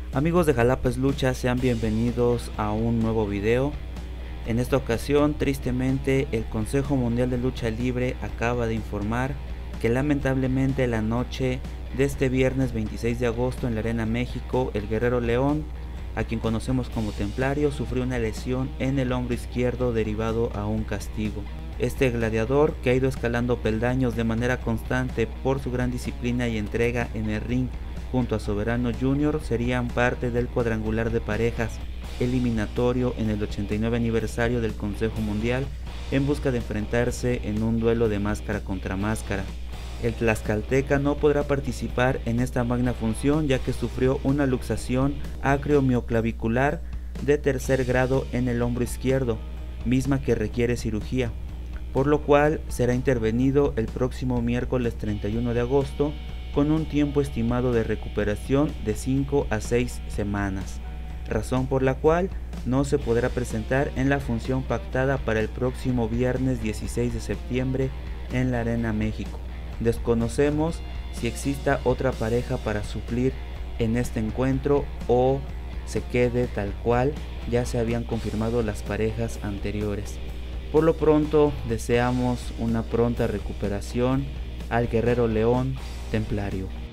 Amigos de Jalapas Lucha, sean bienvenidos a un nuevo video. En esta ocasión, tristemente, el Consejo Mundial de Lucha Libre acaba de informar que lamentablemente la noche de este viernes 26 de agosto en la Arena México, el Guerrero León, a quien conocemos como Templario, sufrió una lesión en el hombro izquierdo derivado a un castigo. Este gladiador, que ha ido escalando peldaños de manera constante por su gran disciplina y entrega en el ring junto a Soberano Jr., serían parte del cuadrangular de parejas eliminatorio en el 89 aniversario del Consejo Mundial en busca de enfrentarse en un duelo de máscara contra máscara. El tlaxcalteca no podrá participar en esta magna función ya que sufrió una luxación acromioclavicular de tercer grado en el hombro izquierdo, misma que requiere cirugía, por lo cual será intervenido el próximo miércoles 31 de agosto con un tiempo estimado de recuperación de 5 a 6 semanas, razón por la cual no se podrá presentar en la función pactada para el próximo viernes 16 de septiembre en la Arena México. Desconocemos si exista otra pareja para suplir en este encuentro o se quede tal cual ya se habían confirmado las parejas anteriores. Por lo pronto deseamos una pronta recuperación al Guerrero León Templario.